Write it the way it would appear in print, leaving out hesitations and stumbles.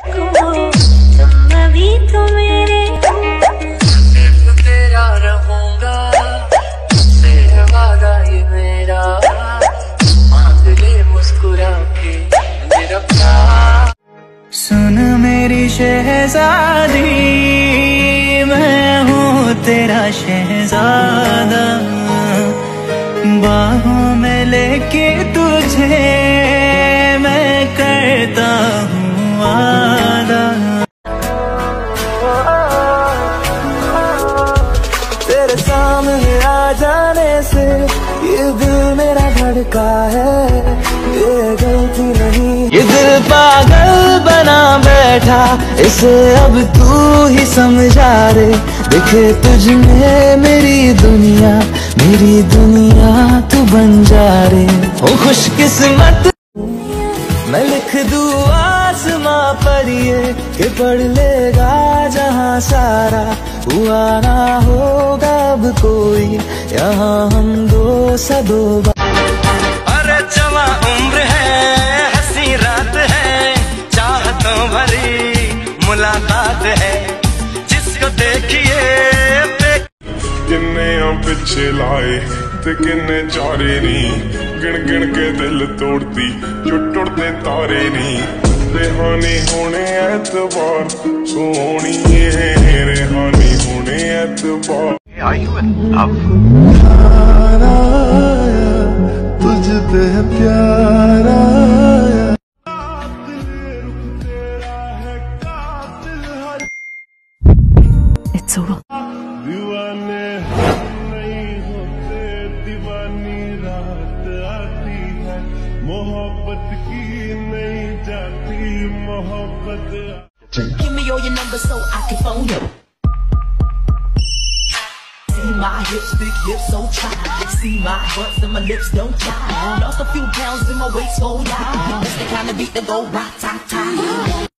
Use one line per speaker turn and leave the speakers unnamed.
अभी तो मेरे तेरा रहूंगा, तेरा वादा ये मेरा, मांग ले मुस्कुरा के मेरा प्यार। सुन मेरी शहजादी, मैं हूँ तेरा शहजादा, बाहों में लेके तुझे मैं करता हूँ वादा। तेरे सामने आ जाने से ये दिल मेरा धड़का है, ये गलती नहीं। ये दिल पागल बना बैठा, इसे अब तू ही समझा रे। दिखे तुझ में मेरी दुनिया तू बन जा रे। हूँ खुशकिस्मत मैं लिख दूँ आसमां पर ये कि पढ़ लेगा जहाँ सारा। हुआ ना होगा अब कोई यहाँ हम दो सदो। अरे जवां उम्र है, हंसी रात है, चाहतों भरी मुलाकात है, जिसको देखिए
किन्ने पिछे लाए ते किन्ने चारे नी, गिन गिन के दिल तोड़ती जो टुटते तारे नी। रेहानी होने एतबार सोनी रेहानी होने एतबार। तुझ पे प्यार आया।
It's over.
दीवाने नहीं होते, दीवानी रात आती है, मोहब्बत की नहीं जाती मोहब्बत।
Give me all your numbers so I can phone you. See my hips, big hips, so try. See my butts and my lips don't lie. Lost a few pounds in my waist, go lie. That's the kind of beat that go rock, ta ta.